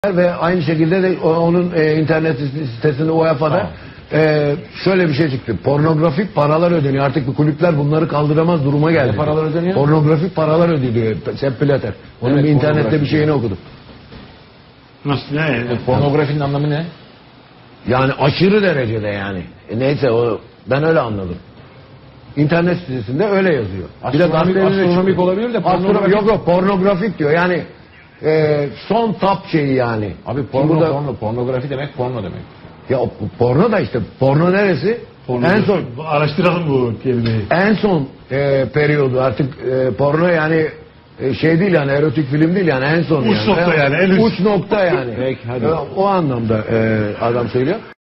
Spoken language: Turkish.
Ve aynı şekilde de onun internet sitesinde UEFA'da şöyle bir şey çıktı. Pornografik paralar ödeniyor. Artık bu kulüpler bunları kaldıramaz duruma geldi. Ne paralar ödeniyor? Pornografik paralar ödeniyor. Sepp Blatter. Onun Evet, bir internette bir şeyini diyor. okudum. Nasıl ne? Pornografinin anlamı ne? Yani aşırı derecede yani. Neyse ben öyle anladım. İnternet sitesinde öyle yazıyor. Astronomik olabilir de pornografik. Yok pornografik diyor. Yani son top şeyi yani. Abi pornografi demek porno demek. Ya porno da işte porno neresi? En son araştıralım bu kelimeyi. En son periyodu artık porno yani şey değil yani erotik film değil yani en son uç yani. Nokta yani. Uç nokta yani. Peki, hadi. O anlamda adam söylüyor.